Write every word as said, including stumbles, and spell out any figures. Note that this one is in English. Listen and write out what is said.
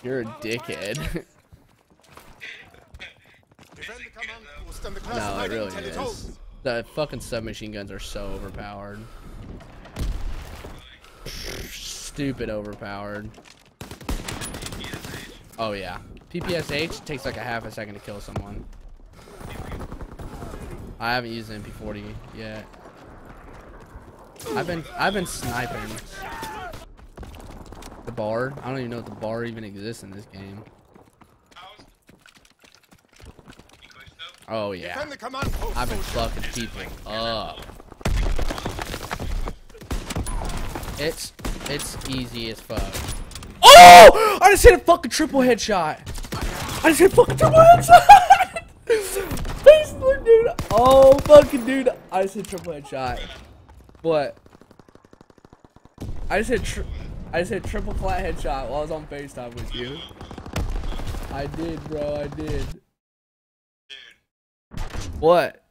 You're a dickhead. No, it really is. The fucking submachine guns are so overpowered. Stupid overpowered. Oh yeah. P P S H takes like a half a second to kill someone. I haven't used the M P forty yet. I've been I've been sniping. The bar? I don't even know if the bar even exists in this game. Oh yeah. I've been fucking people up. It's it's easy as fuck. Oh! I just hit a fucking triple headshot. I just hit a fucking triple headshot. Facebook, dude. Oh fucking dude. I just hit triple headshot. What? I just hit tri I just hit triple Collat headshot while I was on FaceTime with you. I did, bro. I did. What?